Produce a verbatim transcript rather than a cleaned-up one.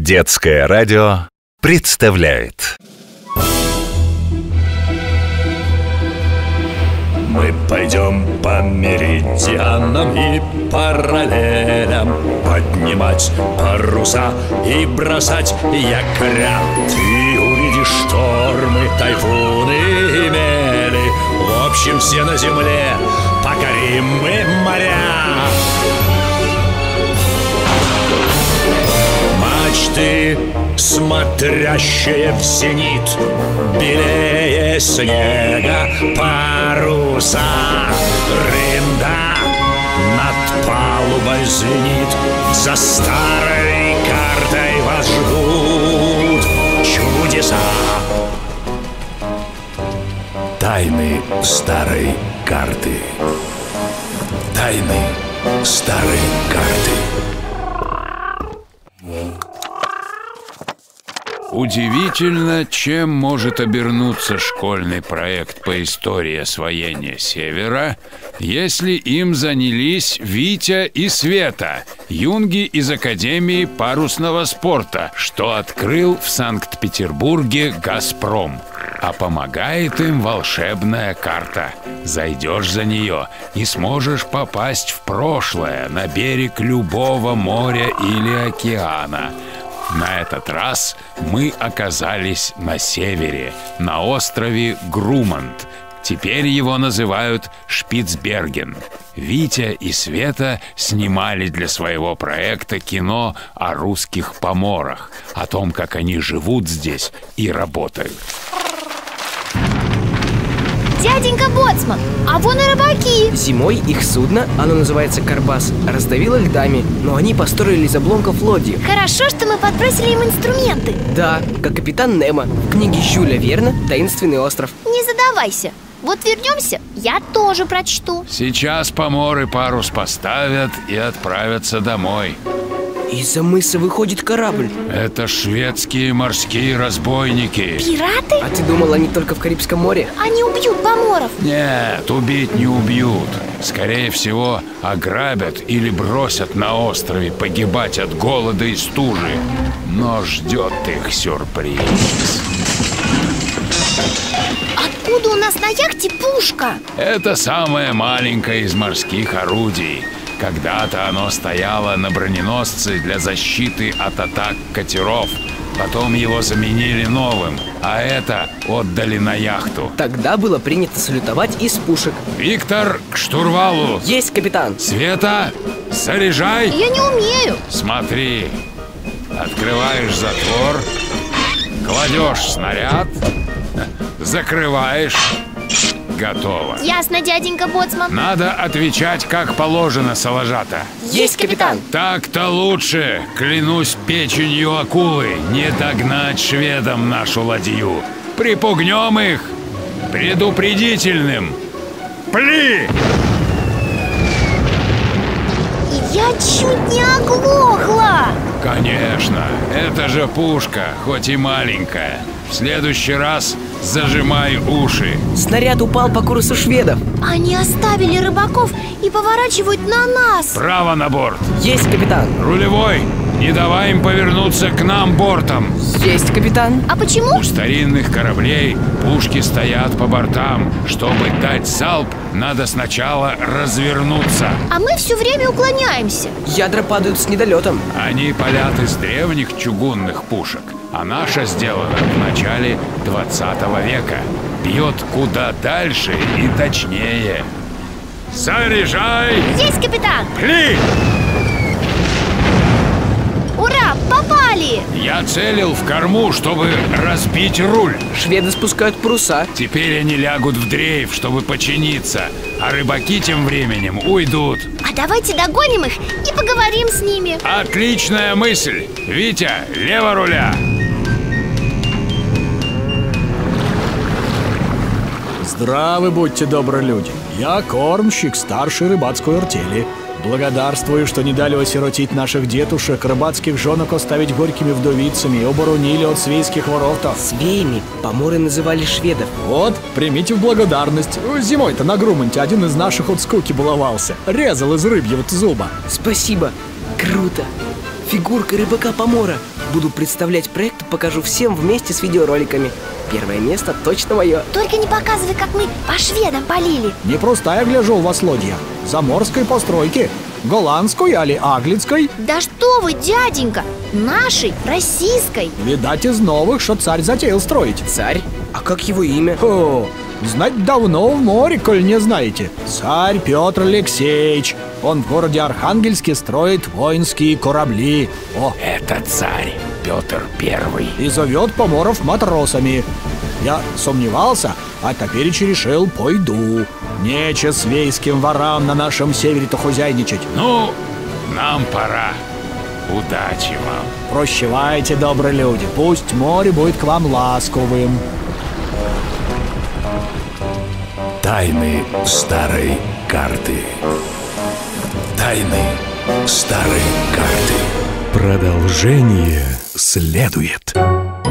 Детское радио представляет. Мы пойдем по меридианам и параллелям, поднимать паруса и бросать якоря. Ты увидишь штормы, тайфуны и мели. В общем, все на земле покорим мы моря. Мачты, смотрящие в зенит, белее снега паруса. Рында над палубой звенит, за старой картой вас ждут чудеса. Тайны старой карты. Тайны старой карты. Удивительно, чем может обернуться школьный проект по истории освоения Севера, если им занялись Витя и Света, юнги из Академии парусного спорта, что открыл в Санкт-Петербурге «Газпром». А помогает им волшебная карта. Зайдешь за нее и сможешь попасть в прошлое, на берег любого моря или океана. На этот раз мы оказались на севере, на острове Грумант. Теперь его называют Шпицберген. Витя и Света снимали для своего проекта кино о русских поморах, о том, как они живут здесь и работают. Дяденька Боцман, а вон и рыбаки. Зимой их судно, оно называется «Карбас», раздавило льдами, но они построили из обломков лодью. Хорошо, что мы подбросили им инструменты. Да, как капитан Немо в книге Жюля Верна «Таинственный остров». Не задавайся. Вот вернемся, я тоже прочту. Сейчас поморы парус поставят и отправятся домой. Из-за мыса выходит корабль. Это шведские морские разбойники. Пираты? А ты думал, они только в Карибском море? Они убьют поморов. Нет, убить не убьют. Скорее всего, ограбят или бросят на острове погибать от голода и стужи. Но ждет их сюрприз. Откуда у нас на яхте пушка? Это самое маленькое из морских орудий. Когда-то оно стояло на броненосце для защиты от атак катеров. Потом его заменили новым, а это отдали на яхту. Тогда было принято салютовать из пушек. Виктор, к штурвалу! Есть, капитан! Света, заряжай! Я не умею. Смотри, открываешь затвор, кладешь снаряд, закрываешь. Готово. Ясно, дяденька Боцман. Надо отвечать как положено, Салажата. Есть, капитан! Так-то лучше. Клянусь печенью акулы, не догнать шведам нашу ладью. Припугнем их предупредительным. Пли! Я чуть не оглохла. Конечно, это же пушка, хоть и маленькая. В следующий раз зажимай уши. Снаряд упал по курсу шведов. Они оставили рыбаков и поворачивают на нас. Право на борт. Есть, капитан! Рулевой, не давай им повернуться к нам бортом. Есть, капитан! А почему? У старинных кораблей пушки стоят по бортам. Чтобы дать залп, надо сначала развернуться. А мы все время уклоняемся. Ядра падают с недолетом. Они палят из древних чугунных пушек, а наша сделана в начале двадцатого века. Бьет куда дальше и точнее. Заряжай! Есть, капитан! Пли! Ура, попали! Я целил в корму, чтобы разбить руль. Шведы спускают паруса. Теперь они лягут в дрейф, чтобы починиться, а рыбаки тем временем уйдут. А давайте догоним их и поговорим с ними. Отличная мысль! Витя, лево руля! Здравы будьте, добрые люди. Я кормщик старшей рыбацкой артели. Благодарствую, что не дали осиротить наших детушек, рыбацких женок оставить горькими вдовицами и оборонили от свейских воротов. Свеями поморы называли шведов. Вот, примите в благодарность. Зимой-то на Груманте один из наших от скуки баловался. Резал из рыбьего зуба. Спасибо. Круто. Фигурка рыбака-помора. Буду представлять проект, покажу всем вместе с видеороликами. Первое место точно мое. Только не показывай, как мы по шведам полили. Не просто я гляжу у вас лодья. Заморской постройки. Голландской али аглицкой. Да что вы, дяденька, нашей, российской. Видать, из новых, что царь затеял строить. Царь? А как его имя? О, знать давно в море, коль не знаете. Царь Петр Алексеевич. Он в городе Архангельске строит воинские корабли. О, Это царь Петр Первый. и зовет поморов матросами. Я сомневался, а теперь решил, пойду. Нече свейским ворам на нашем севере-то хозяйничать. Ну, нам пора. Удачи вам. Прощавайте, добрые люди, пусть море будет к вам ласковым. Тайны старой карты. Тайны старой карты. Продолжение следует.